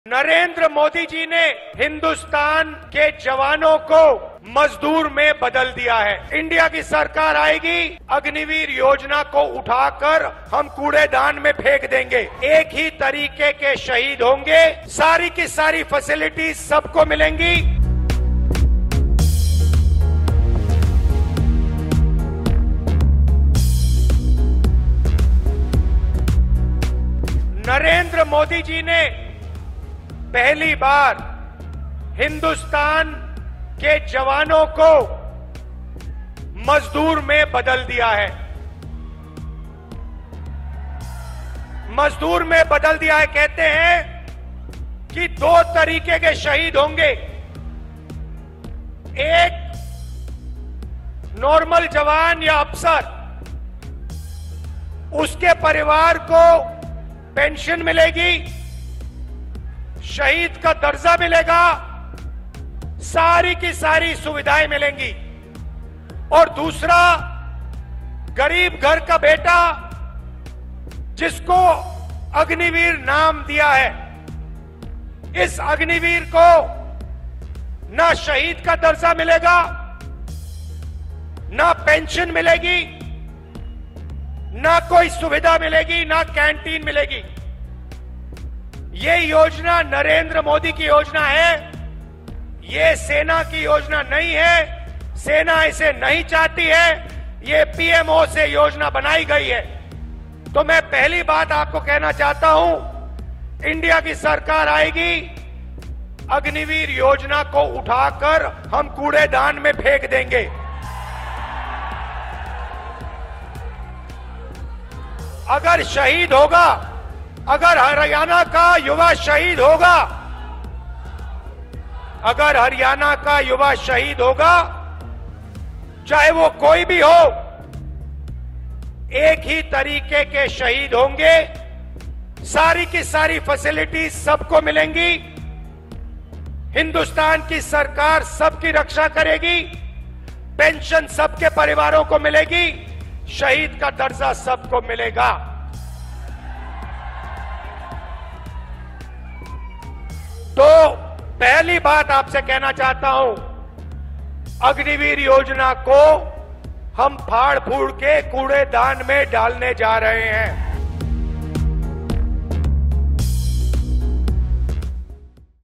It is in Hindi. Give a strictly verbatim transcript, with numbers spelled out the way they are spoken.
नरेंद्र मोदी जी ने हिंदुस्तान के जवानों को मजदूर में बदल दिया है। इंडिया की सरकार आएगी, अग्निवीर योजना को उठाकर हम कूड़ेदान में फेंक देंगे। एक ही तरीके के शहीद होंगे, सारी की सारी फैसिलिटीज सबको मिलेंगी। नरेंद्र मोदी जी ने पहली बार हिंदुस्तान के जवानों को मजदूर में बदल दिया है। मजदूर में बदल दिया है। कहते हैं कि दो तरीके के शहीद होंगे, एक नॉर्मल जवान या अफसर, उसके परिवार को पेंशन मिलेगी, शहीद का दर्जा मिलेगा, सारी की सारी सुविधाएं मिलेंगी। और दूसरा, गरीब घर का बेटा जिसको अग्निवीर नाम दिया है, इस अग्निवीर को ना शहीद का दर्जा मिलेगा, ना पेंशन मिलेगी, ना कोई सुविधा मिलेगी, ना कैंटीन मिलेगी। ये योजना नरेंद्र मोदी की योजना है, ये सेना की योजना नहीं है। सेना इसे नहीं चाहती है, ये पीएमओ से योजना बनाई गई है। तो मैं पहली बात आपको कहना चाहता हूं, इंडिया की सरकार आएगी, अग्निवीर योजना को उठाकर हम कूड़ेदान में फेंक देंगे। अगर शहीद होगा, अगर हरियाणा का युवा शहीद होगा, अगर हरियाणा का युवा शहीद होगा, चाहे वो कोई भी हो, एक ही तरीके के शहीद होंगे, सारी की सारी फैसिलिटीज सबको मिलेंगी। हिंदुस्तान की सरकार सबकी रक्षा करेगी, पेंशन सबके परिवारों को मिलेगी, शहीद का दर्जा सबको मिलेगा। तो पहली बात आपसे कहना चाहता हूं, अग्निवीर योजना को हम फाड़ फूड़ के कूड़ेदान में डालने जा रहे हैं।